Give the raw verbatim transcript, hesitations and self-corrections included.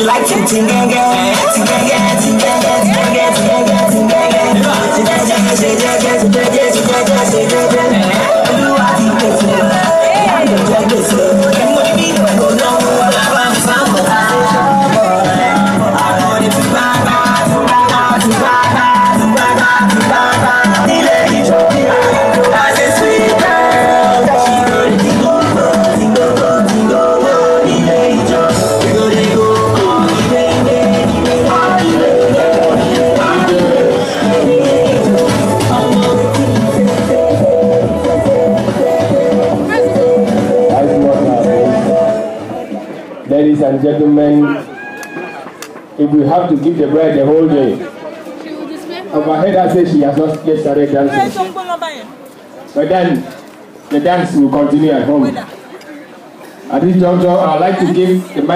she like to ting gang gang, ting gang gang, ting gang gang, ting gang gang, ting gang gang, ting gang gang. She gang gang, she gang gang, she gang gang, she gang gang, she gang gang. Do I think it's love? I don't like this love. And what it mean when I go down, what I want is some more. I want it to buy, buy, to buy, buy, to buy, buy, to buy, buy, to buy, buy. The lady show me how, as a sweet girl. She go to tingo, tingo, tingo, the lady show. We go, they go, oh, the lady, the lady, the lady. Ladies and gentlemen, if we have to give the bride the whole day, overhead I say she has not yet started dancing. But then the dance will continue at home. At this juncture, I'd like to give the